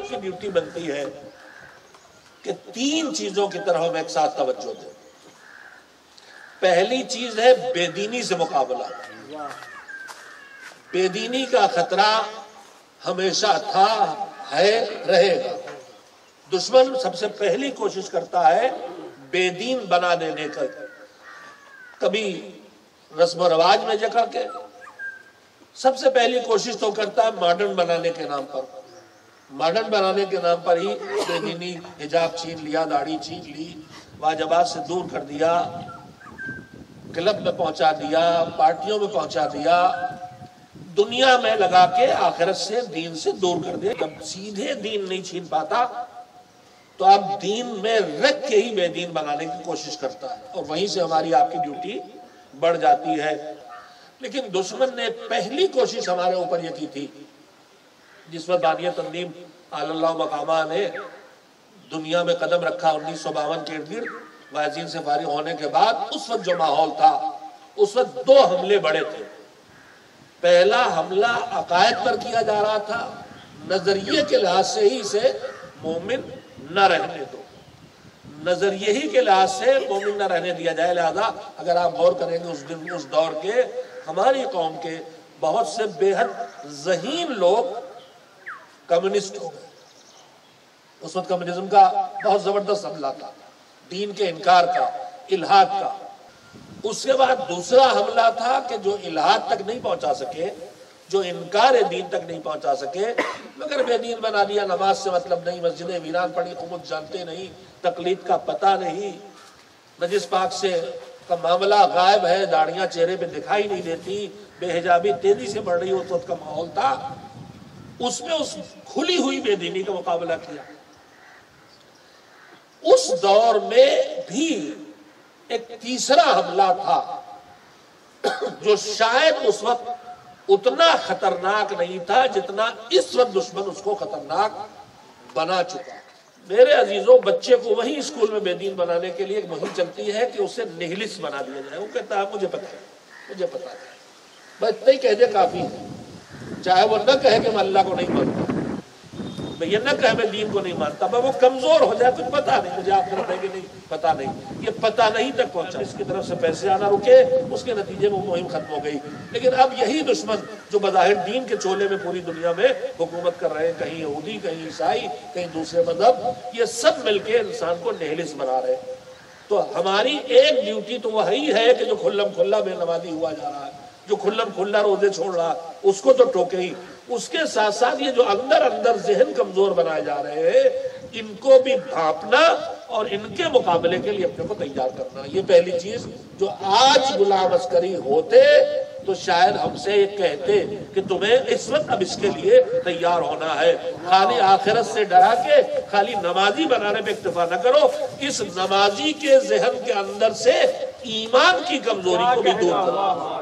کی ڈیوٹی بنتی ہے کہ 3 چیزوں کی طرف ہم ایک ساتھ توجہ دیں۔ پہلی چیز ہے بے دینی سے مقابلہ۔ بے دینی کا خطرہ ہمیشہ تھا، ہے، رہے گا۔ دشمن سب سے پہلی کوشش کرتا ہے بے دین بنا دینے کا، کبھی رسم و رواج میں جکڑ کے، سب سے پہلی کوشش تو کرتا ہے ماڈرن بنانے کے نام پر۔ ماڈرن بنانے کے نام پر ہی بے دینی، حجاب چھین لیا، داڑھی چھین لی، واجبات سے دور کر دیا، کلب میں پہنچا دیا، پارٹیوں میں پہنچا دیا، دنیا میں لگا کے آخرت سے، دین سے دور کر دیا۔ جب سیدھے دین نہیں چھین پاتا تو اب دین میں رکھ کے ہی بے دین بنانے کی کوشش کرتا ہے، اور وہیں سے ہماری آپ کی ڈیوٹی بڑھ جاتی ہے۔ لیکن دشمن نے پہلی کوشش ہمارے اوپر یہ کی تھی، جس وقت بانیہ تنظیم اعلی اللہ مقامہ نے دنیا میں قدم رکھا 1952 کے ارد گرد، وائزین سے فارغ ہونے کے بعد، اس وقت جو ماحول تھا، اس وقت 2 حملے بڑے تھے۔ پہلا حملہ عقائد پر کیا جا رہا تھا، نظریے کے لحاظ سے ہی اسے مومن نہ رہنے دو، نظریے ہی کے لحاظ سے مومن نہ رہنے دیا جائے۔ لہذا اگر آپ غور کریں گے اس دن، اس دور کے ہماری قوم کے بہت سے بے حد ذہین لوگ کمیونسٹ ہو گئے۔ اس وقت کمیونزم کا بہت زبردست حملہ تھا، دین کے انکار کا، الحاد کا۔ اس کے بعد دوسرا حملہ تھا کہ جو الحاد تک نہیں پہنچا سکے، جو انکار دین تک نہیں پہنچا سکے، مگر بے دین بنا دیا، نماز سے مطلب نہیں، مسجدیں ویران پڑی، قمت جانتے نہیں، تقلید کا پتہ نہیں، نجس پاک سے کا معاملہ غائب ہے، داڑیاں چہرے پہ دکھائی نہیں دیتی، بے حجابی تیزی سے بڑھ رہی، اس وقت کا ماحول تھا۔ اس میں اس کھلی ہوئی بے دینی کا مقابلہ کیا۔ اس دور میں بھی ایک تیسرا حملہ تھا جو شاید اس وقت اتنا خطرناک نہیں تھا جتنا اس وقت دشمن اس کو خطرناک بنا چکا۔ میرے عزیزوں، بچے کو وہی اسکول میں بے دین بنانے کے لیے ایک مہم چلتی ہے کہ اسے نہلس بنا دیا جائے۔ وہ کہتا ہے مجھے پتا ہے، مجھے پتا ہے، بس اتنا ہی کہہ دے کافی ہے، چاہے وہ نہ کہے کہ میں اللہ کو نہیں مانتا، میں یہ نہ کہے میں دین کو نہیں مانتا، میں وہ کمزور ہو جائے، کچھ پتا نہیں مجھے، آپ کرتے ہیں کہ نہیں پتا نہیں، یہ پتا نہیں تک پہنچا، اس کی طرف سے پیسے آنا رکے، اس کے نتیجے میں مہم ختم ہو گئی۔ لیکن اب یہی دشمن جو بظاہر دین کے چولے میں پوری دنیا میں حکومت کر رہے ہیں، کہیں یہودی، کہیں عیسائی، کہیں دوسرے مذہب، یہ سب مل کے انسان کو نہلس بنا رہے ہیں۔ تو ہماری ایک ڈیوٹی تو وہی ہے کہ جو کھلم کھلا بے نمازی ہوا جا رہا ہے، جو کھلم کھلا روزے چھوڑ رہا، اس کو تو ٹوکے ہی۔ اس کے ساتھ ساتھ یہ جو اندر اندر ذہن کمزور بنائے جا رہے ہیں، ان کو بھی بھانپنا اور ان کے مقابلے کے لیے اپنے کو تیار کرنا، یہ پہلی چیز۔ جو آج غلام عسکری ہوتے تو شاید ہم سے یہ کہتے کہ تمہیں اس وقت اب اس کے لیے تیار ہونا ہے، خالی آخرت سے ڈرا کے خالی نمازی بنانے پہ اکتفا نہ کرو، اس نمازی کے ذہن کے اندر سے ایمان کی کمزوری کو بھی دور کرو۔